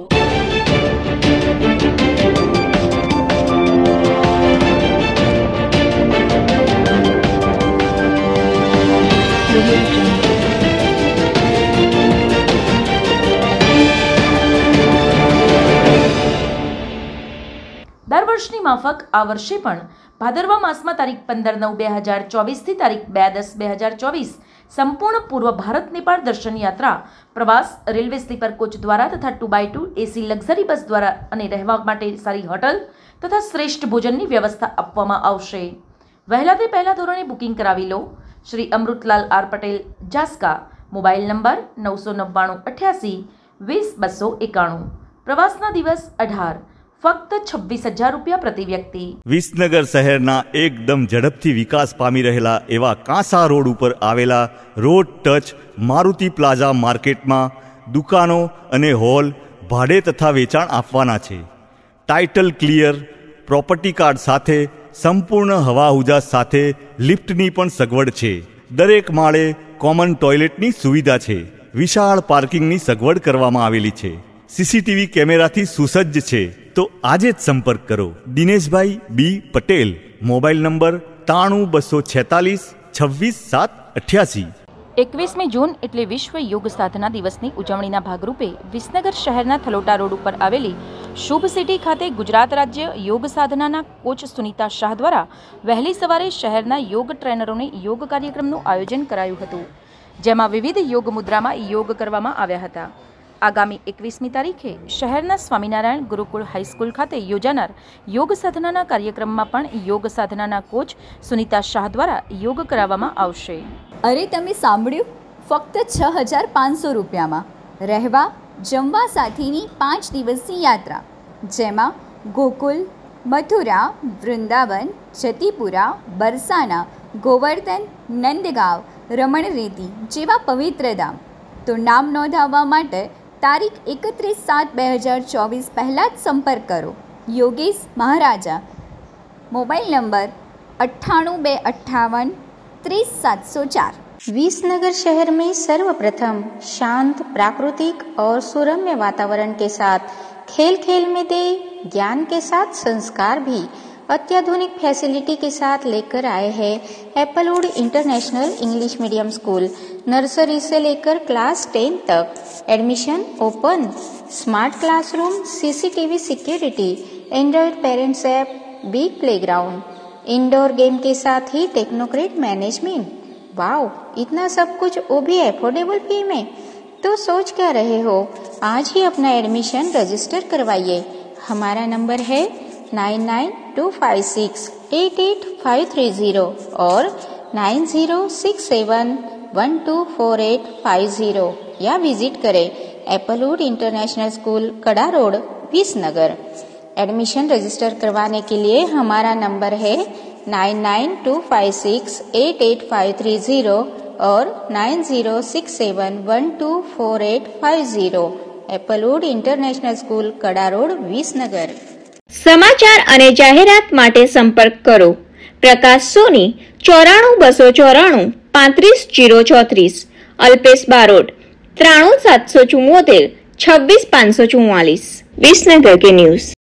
દર વર્ષની માફક આ વર્ષે પણ ભાદરવા માસમાં તારીખ 15/9/2024 થી તારીખ 2/10/2024 સંપૂર્ણ પૂર્વ ભારત નેપાળ દર્શન યાત્રા પ્રવાસ રેલવે સ્લીપર કોચ દ્વારા તથા 2x2 એસી લક્ઝરી બસ દ્વારા અને રહેવા માટે સારી હોટલ તથા શ્રેષ્ઠ ભોજનની વ્યવસ્થા આપવામાં આવશે। વહેલા તે પહેલા ધોરણે બુકિંગ કરાવી લો। Shri Amritlal R Patel, Jaska, mobile number 99988 20 291। પ્રવાસના દિવસ 18, ફક્ત 26,000 રૂપિયા પ્રતિ વ્યક્તિ। વિસનગર શહેરના એકદમ ઝડપથી વિકાસ પામી રહેલા એવા કાંસા રોડ ઉપર આવેલા રોડ ટચ મારુતિ પ્લાઝા માર્કેટમાં દુકાનો અને હોલ ભાડે તથા વેચાણ આપવાના છે। ટાઇટલ ક્લિયર, પ્રોપર્ટી કાર્ડ સાથે સંપૂર્ણ હવા ઉજાસ સાથે લિફ્ટની પણ સગવડ છે। દરેક માળે કોમન ટોયલેટની સુવિધા છે। વિશાળ પાર્કિંગની સગવડ કરવામાં આવેલી છે। સીસીટીવી કેમેરાથી સુસજ્જ છે। તો આજે જ સંપર્ક કરો Dineshbhai B Patel, mobile number 93246 26 788। 21મી જૂન એટલે વિશ્વ યોગ સાધના દિવસની ઉજવણીના ભાગરૂપે વિસનગર શહેરના થલોટા રોડ ઉપર આવેલી શુભ સિટી ખાતે ગુજરાત રાજ્ય યોગ સાધનાના કોચ સુનિતા શાહ દ્વારા વહેલી સવારે શહેરના યોગ ટ્રેનરોને યોગ કાર્યક્રમનું આયોજન કરાયું હતું, જેમાં વિવિધ યોગ મુદ્રામાં યોગ કરવામાં આવ્યા હતા। આગામી 21મી તારીખે શહેરના સ્વામિનારાયણ ગુરુકુળ હાઈસ્કૂલ ખાતે યોજાનાર યોગ સાધનાના કાર્યક્રમમાં પણ યોગ સાધનાના કોચ સુનિતા શાહ દ્વારા યોગ કરાવવામાં આવશે। અરે તમે સાંભળ્યું? ફક્ત 6,500 રૂપિયામાં રહેવા જમવા સાથેની 5 દિવસની યાત્રા, જેમાં ગોકુલ, મથુરા, વૃંદાવન, જતીપુરા, બરસાના, ગોવર્ધન, નંદગાંવ, રમણરેતી જેવા પવિત્ર ધામ। તો નામ નોંધાવવા માટે તારીખ 31/7/2024 પહેલાં જ સંપર્ક કરો યોગેશ મહારાજા। Mobile number 98 258 30 704। विसनगर शहर में सर्वप्रथम शांत, प्राकृतिक और सुरम्य वातावरण के साथ खेल खेल में दे ज्ञान के साथ संस्कार भी अत्याधुनिक फैसिलिटी के साथ लेकर आए हैं Applewood international English medium school. Nursery से लेकर क्लास 10 तक admission open. Smart classroom, CCTV security, Android parents app, big playground, indoor game के साथ ही टेक्नोक्रेट मैनेजमेंट। वाओ, इतना सब कुछ वो भी अफोर्डेबल फी में। तो सोच क्या रहे हो, आज ही अपना एडमिशन रजिस्टर करवाइए। हमारा नंबर है 9925688530 और 9067124850 या विजिट करें Applewood international school, Kada road, Visnagar. Admission register करवाने के लिए हमारा नंबर है 9925688530 और 9067124850। Applewood international school, Kada road, Visnagar. સમાચાર અને જાહેરાત માટે સંપર્ક કરો પ્રકાશ સોની 94 294 35 034, અલ્પેશ બારોટ 93 774 26 544। વિસનગર કે ન્યૂઝ।